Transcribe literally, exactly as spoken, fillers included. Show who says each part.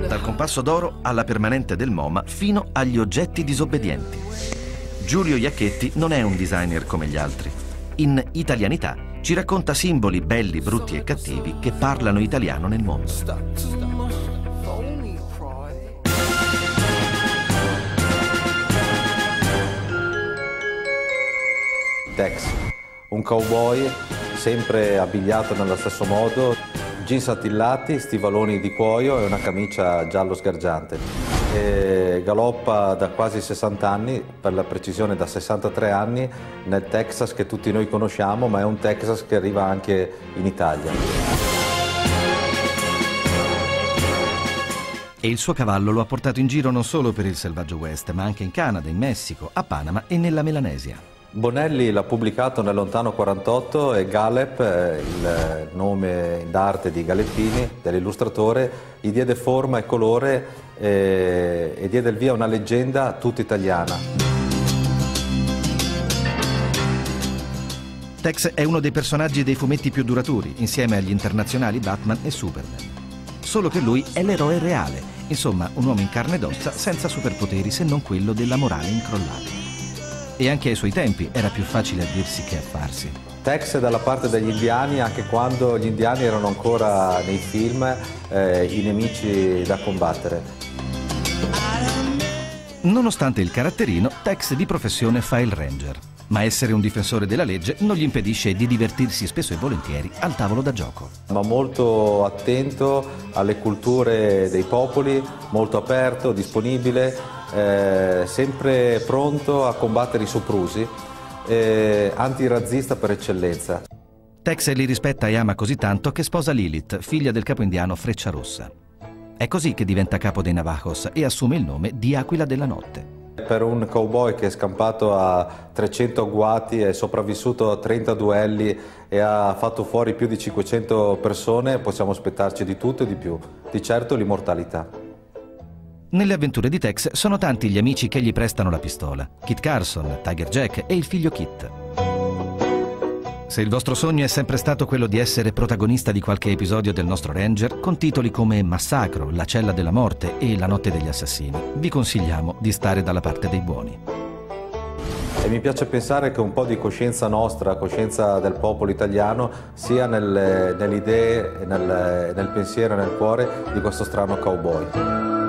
Speaker 1: Dal compasso d'oro alla permanente del MoMA fino agli oggetti disobbedienti. Giulio Iacchetti non è un designer come gli altri. In Italianità ci racconta simboli belli, brutti e cattivi che parlano italiano nel mondo.
Speaker 2: Tex, un cowboy sempre abbigliato nello stesso modo, jeans attillati, stivaloni di cuoio e una camicia giallo sgargiante. E galoppa da quasi sessanta anni, per la precisione da sessantatré anni, nel Texas che tutti noi conosciamo, ma è un Texas che arriva anche in Italia.
Speaker 1: E il suo cavallo lo ha portato in giro non solo per il selvaggio West, ma anche in Canada, in Messico, a Panama e nella Melanesia.
Speaker 2: Bonelli l'ha pubblicato nel lontano quarantotto e Galep, il nome d'arte di Galeppini, dell'illustratore, gli diede forma e colore e, e diede il via a una leggenda tutta italiana.
Speaker 1: Tex è uno dei personaggi dei fumetti più duraturi, insieme agli internazionali Batman e Superman. Solo che lui è l'eroe reale, insomma un uomo in carne ed ossa senza superpoteri se non quello della morale incrollata. E anche ai suoi tempi era più facile a dirsi che a farsi.
Speaker 2: Tex è dalla parte degli indiani anche quando gli indiani erano ancora nei film eh, i nemici da combattere.
Speaker 1: Nonostante il caratterino, Tex di professione fa il ranger. Ma essere un difensore della legge non gli impedisce di divertirsi spesso e volentieri al tavolo da gioco.
Speaker 2: Ma molto attento alle culture dei popoli, molto aperto, disponibile, eh, sempre pronto a combattere i soprusi, eh, antirazzista per eccellenza.
Speaker 1: Tex li rispetta e ama così tanto che sposa Lilith, figlia del capo indiano Frecciarossa. È così che diventa capo dei Navajos e assume il nome di Aquila della Notte.
Speaker 2: Per un cowboy che è scampato a trecento agguati, è sopravvissuto a trenta duelli e ha fatto fuori più di cinquecento persone, possiamo aspettarci di tutto e di più, di certo l'immortalità.
Speaker 1: Nelle avventure di Tex sono tanti gli amici che gli prestano la pistola. Kit Carson, Tiger Jack e il figlio Kit. Se il vostro sogno è sempre stato quello di essere protagonista di qualche episodio del nostro Ranger, con titoli come Massacro, La cella della morte e La notte degli assassini, vi consigliamo di stare dalla parte dei buoni.
Speaker 2: E mi piace pensare che un po' di coscienza nostra, coscienza del popolo italiano, sia nelle, nelle idee, nel, nel pensiero e nel cuore di questo strano cowboy.